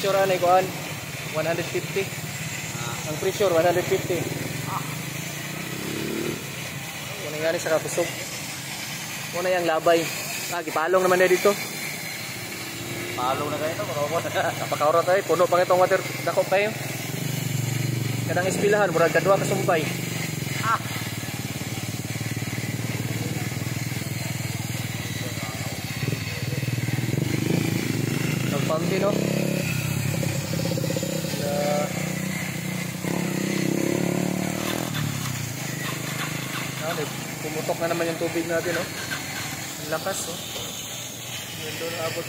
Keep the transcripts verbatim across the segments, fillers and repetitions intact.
pressure anay kuan one fifty. Ah. Ang pressure one fifty. Ah. Ano nga ni sa kapusog. Muna yang labay. Ah, gipalong naman na dito. Palong na kayo ito, makawot. Napakaura tayo, puno pa itong water dako kayo. Kadang ispilahan, murag kadwa kasumpay. Ah. Nagpampi, no? Uh, ah, pumutok na naman yung tubig natin, no? Ang lakas, no? Yan doon abot.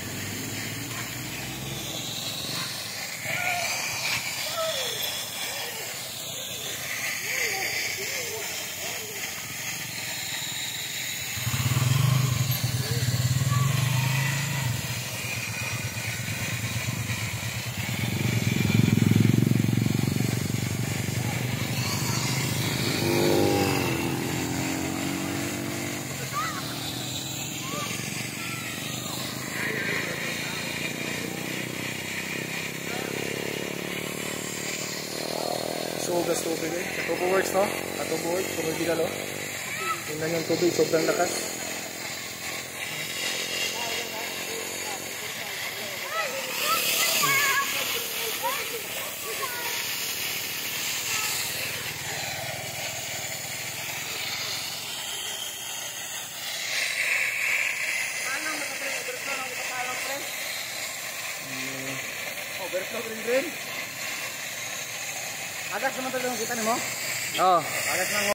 Sugas tubig eh. Katubo works, no? Katubo works, tubig nila, no? Tingnan yung tubig, sobrang lakas. Overflow green green. Agas naman talaga kita ni mo? Oo. Agas na